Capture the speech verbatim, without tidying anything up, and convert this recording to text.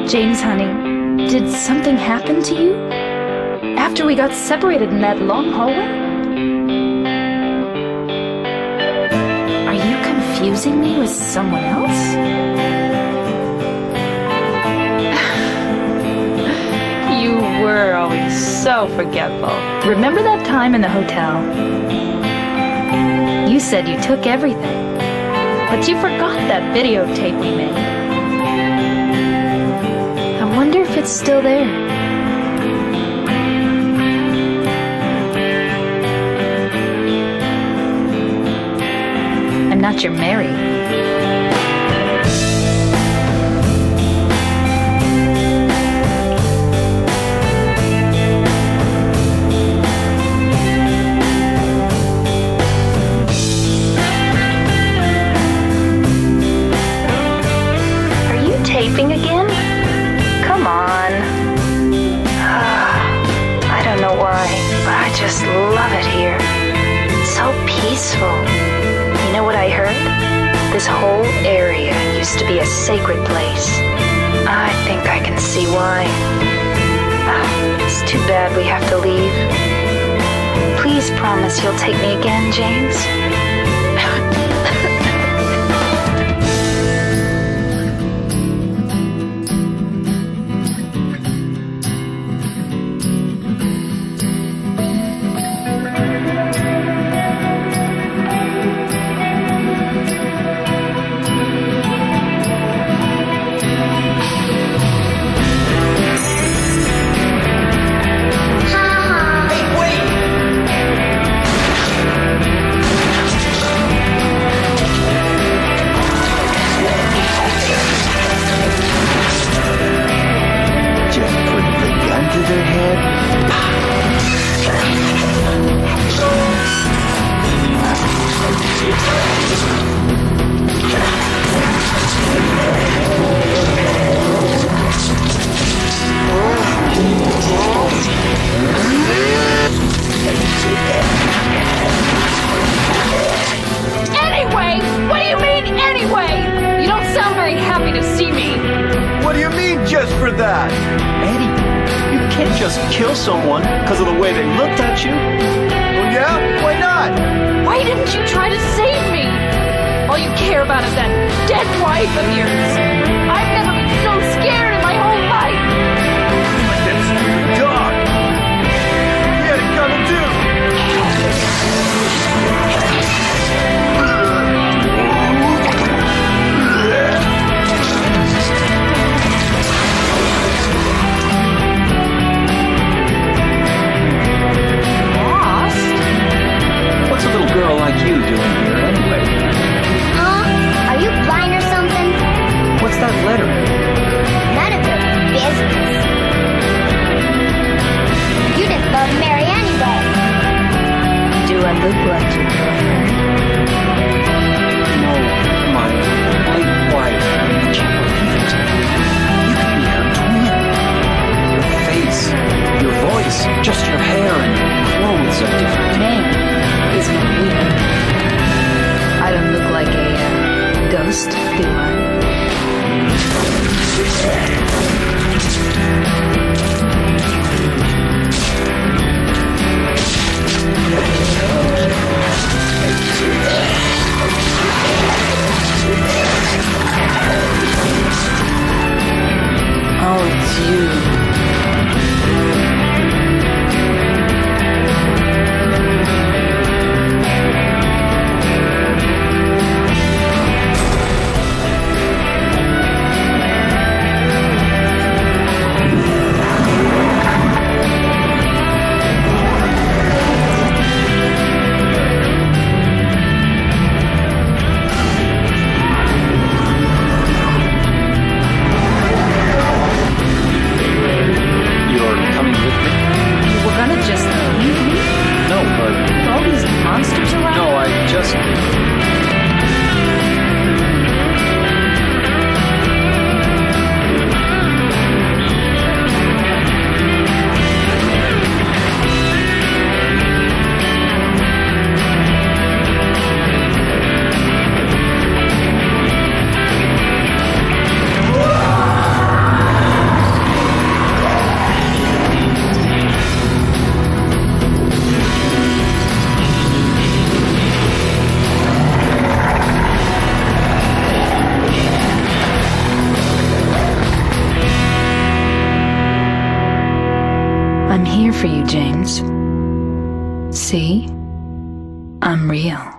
James, honey, did something happen to you? After we got separated in that long hallway? Are you confusing me with someone else? You were always so forgetful. Remember that time in the hotel? You said you took everything, but you forgot that videotape we made. I wonder if it's still there. I'm not your Mary. Taping again? Come on. I don't know why, but I just love it here. It's so peaceful. You know what I heard? This whole area used to be a sacred place. I think I can see why. Ah, it's too bad we have to leave. Please promise you'll take me again, James. For that. Eddie, you can't just kill someone because of the way they looked at you. Well, yeah? Why not? Why didn't you try to save me? All you care about is that dead wife of yours. I've never been so scared in my whole life. Like that stupid dog. He had it coming too. What's a little girl like you doing here anyway? Huh? Are you blind or something? for you, James. See? I'm real.